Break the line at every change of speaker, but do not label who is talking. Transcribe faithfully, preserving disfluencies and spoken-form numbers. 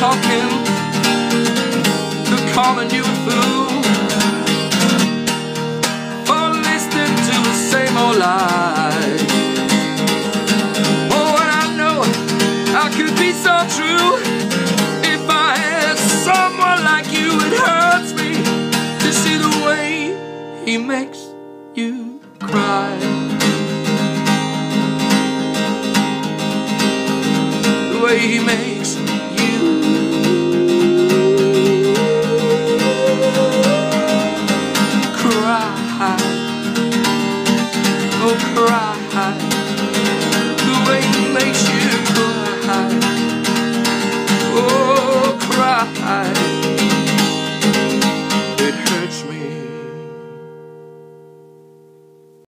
talking, they're calling you a fool for listening to the same old lie. Oh, and I know I could be so true. If I had someone like you, it hurts me to see the way he makes you cry. The way he makes you cry. Oh, cry. The way he makes you cry. Oh, cry.